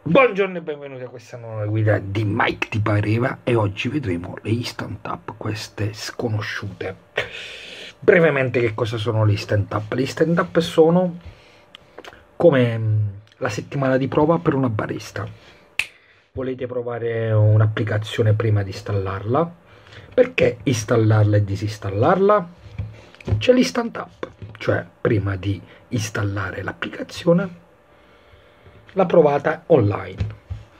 Buongiorno e benvenuti a questa nuova guida di Mike Ti Pareva e oggi vedremo le Instant App, queste sconosciute. Brevemente che cosa sono le Instant App? Le Instant App sono come la settimana di prova per una barista. Volete provare un'applicazione prima di installarla? Perché installarla e disinstallarla? C'è l'Instant App, cioè prima di installare l'applicazione la provata online.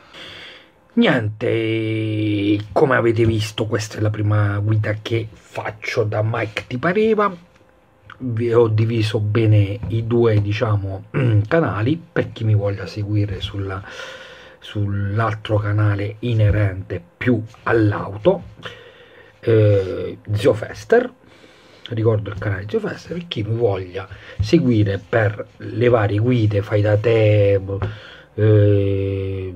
Niente, come avete visto, questa è la prima guida che faccio da Mike Ti Pareva. Vi ho diviso bene i due, diciamo, canali per chi mi voglia seguire sull'altro canale inerente più all'auto, Zio Fester. Ricordo il canale Zio Fester per chi mi voglia seguire per le varie guide, fai da te, eh,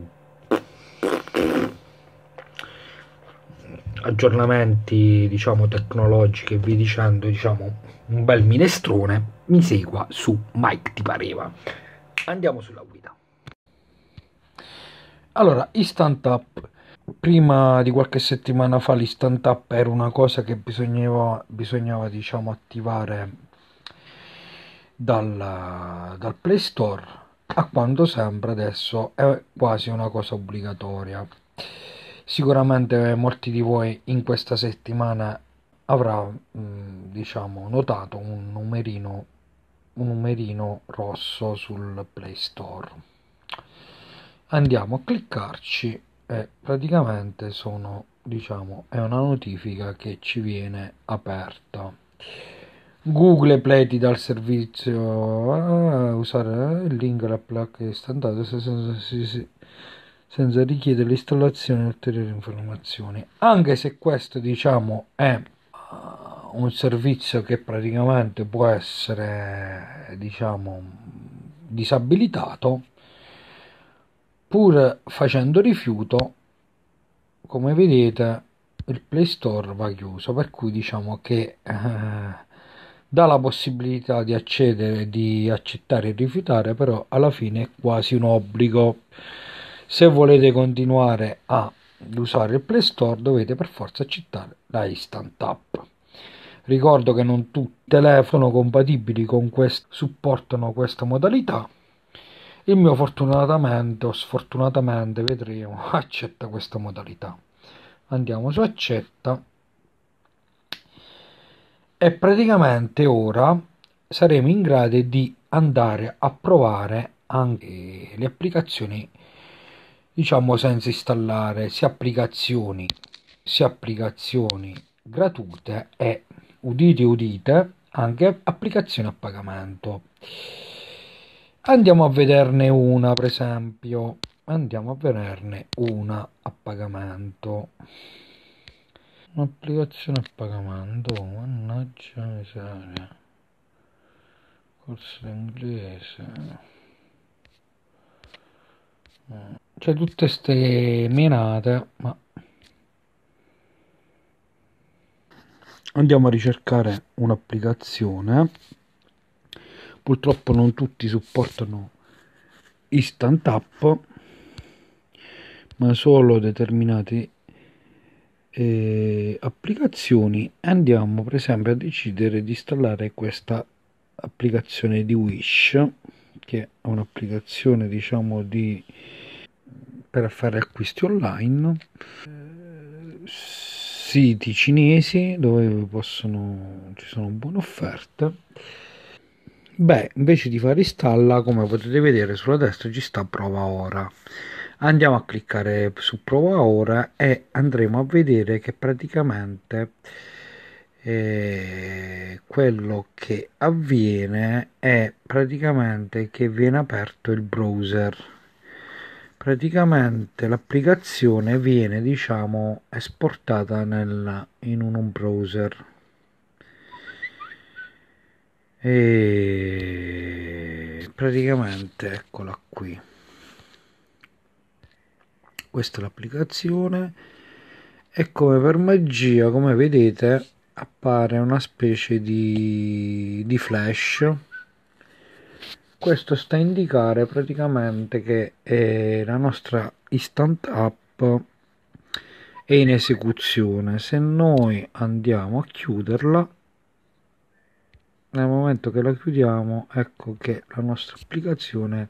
aggiornamenti, diciamo, tecnologici e via dicendo, diciamo, un bel minestrone. Mi segua su Mike Ti Pareva. Andiamo sulla guida. Allora, Instant App. Prima di qualche settimana fa l'Instant App era una cosa che bisognava diciamo attivare dal Play Store. A quanto sembra adesso è quasi una cosa obbligatoria. Sicuramente molti di voi in questa settimana avrà diciamo notato un numerino rosso sul Play Store. Andiamo a cliccarci e praticamente è una notifica che ci viene aperta. Google Play ti dà il servizio usare il link alla placca istantanea senza richiedere l'installazione di ulteriori informazioni. Anche se questo diciamo è un servizio che praticamente può essere diciamo disabilitato, pur facendo rifiuto, come vedete il Play Store va chiuso, per cui diciamo che dà la possibilità di accedere, di accettare e rifiutare, però alla fine è quasi un obbligo. Se volete continuare ad usare il Play Store dovete per forza accettare la Instant App. Ricordo che non tutti i telefoni compatibili con questo supportano questa modalità. Il mio fortunatamente o sfortunatamente, vedremo, accetta questa modalità. Andiamo su accetta e praticamente ora saremo in grado di andare a provare anche le applicazioni, diciamo, senza installare sia applicazioni gratuite e, udite udite, anche applicazioni a pagamento. Andiamo a vederne una, per esempio. Andiamo a vederne una a pagamento. Un'applicazione a pagamento, mannaggia miseria. Corso d'inglese. C'è tutte ste menate, ma andiamo a ricercare un'applicazione. Purtroppo non tutti supportano Instant App, ma solo determinate applicazioni. Andiamo per esempio a decidere di installare questa applicazione di Wish, che è un'applicazione diciamo per fare acquisti online, siti cinesi dove ci sono buone offerte. Beh, invece di fare installa, come potete vedere sulla destra ci sta prova ora. Andiamo a cliccare su prova ora e andremo a vedere che praticamente quello che avviene è praticamente che viene aperto il browser. Praticamente l'applicazione viene diciamo esportata in un browser e praticamente eccola qui. Questa è l'applicazione e come per magia, come vedete, appare una specie di flash Questo sta a indicare praticamente che la nostra Instant App è in esecuzione. Se noi andiamo a chiuderla, nel momento che la chiudiamo, ecco che la nostra applicazione,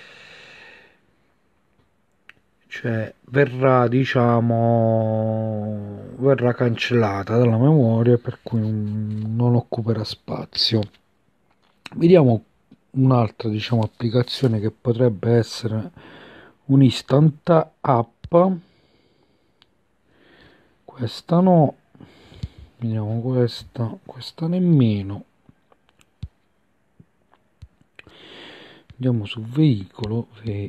cioè, verrà, diciamo, verrà cancellata dalla memoria, per cui non occuperà spazio. Vediamo un'altra, diciamo, applicazione che potrebbe essere un Instant App. Questa no, vediamo questa nemmeno. Andiamo su veicolo.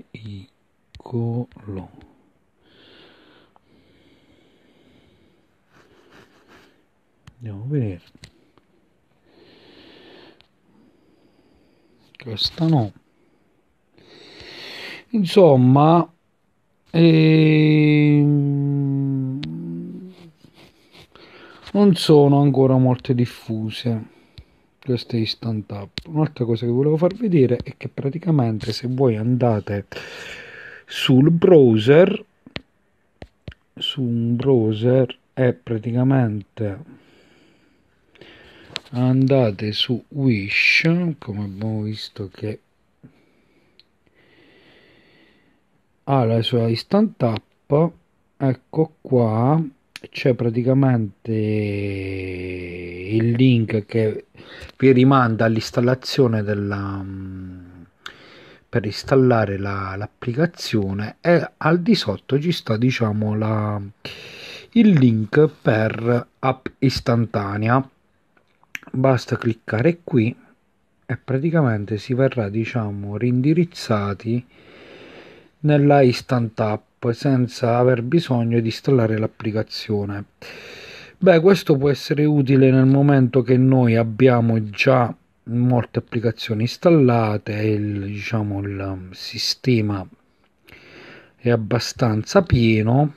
Andiamo a vedere. Questa no. Insomma, non sono ancora molte diffuse queste Instant App. Un'altra cosa che volevo far vedere è che praticamente se voi andate sul browser, su un browser, e praticamente andate su Wish, come abbiamo visto che ha la sua Instant App, ecco qua c'è praticamente il link che vi rimanda all'installazione per installare l'applicazione, e al di sotto ci sta, diciamo, il link per app istantanea. Basta cliccare qui e praticamente si verrà, diciamo, reindirizzati nella Instant App senza aver bisogno di installare l'applicazione. Beh, questo può essere utile nel momento che noi abbiamo già molte applicazioni installate e diciamo, il sistema è abbastanza pieno,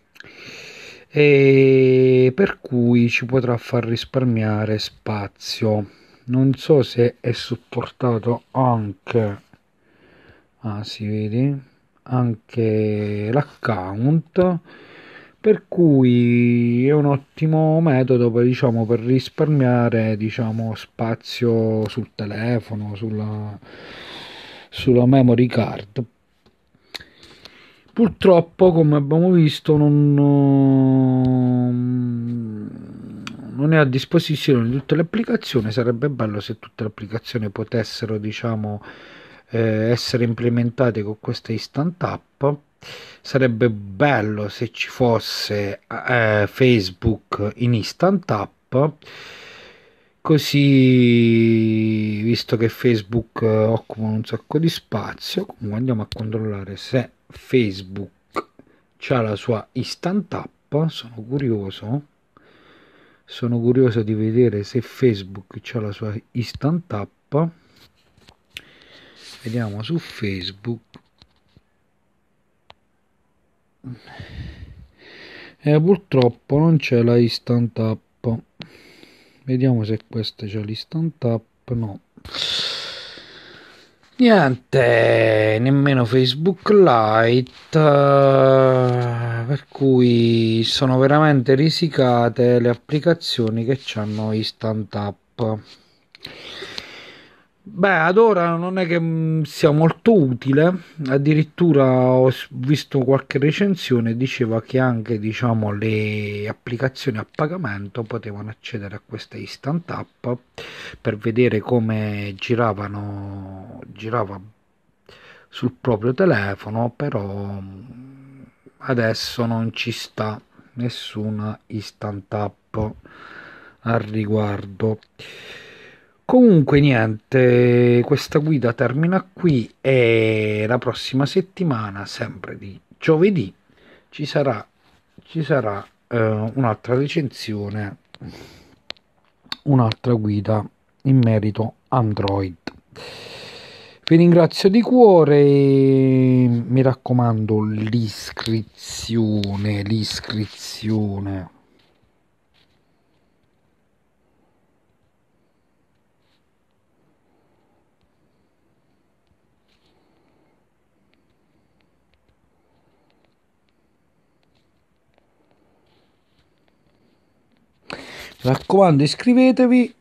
e per cui ci potrà far risparmiare spazio. Non so se è supportato anche, si vede anche l'account, per cui è un ottimo metodo per, diciamo, per risparmiare, diciamo, spazio sul telefono, sulla memory card. Purtroppo, come abbiamo visto, non è a disposizione di tutte le applicazioni. Sarebbe bello se tutte le applicazioni potessero, diciamo, essere implementate con questa Instant App. Sarebbe bello se ci fosse Facebook in Instant App, così, visto che Facebook occupa un sacco di spazio. Comunque andiamo a controllare se Facebook c'ha la sua Instant App. Sono curioso di vedere se Facebook c'ha la sua Instant App. Vediamo su Facebook. Purtroppo non c'è la Instant App. Vediamo se questa c'è l'Instant App. No, niente, nemmeno Facebook Lite, per cui sono veramente risicate le applicazioni che hanno Instant App. Beh, ad ora non è che sia molto utile, addirittura ho visto qualche recensione, diceva che anche, diciamo, le applicazioni a pagamento potevano accedere a questa Instant App per vedere come girava sul proprio telefono, però adesso non ci sta nessuna Instant App al riguardo. Comunque niente, questa guida termina qui e la prossima settimana, sempre di giovedì, ci sarà un'altra recensione, un'altra guida in merito Android. Vi ringrazio di cuore, mi raccomando, l'iscrizione. Mi raccomando, iscrivetevi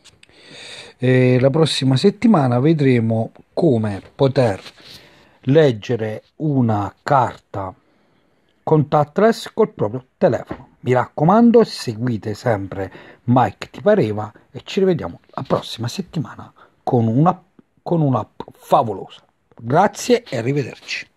e la prossima settimana vedremo come poter leggere una carta contactless col proprio telefono. Mi raccomando, seguite sempre Mike Ti Pareva e ci rivediamo la prossima settimana con un'app favolosa. Grazie e arrivederci.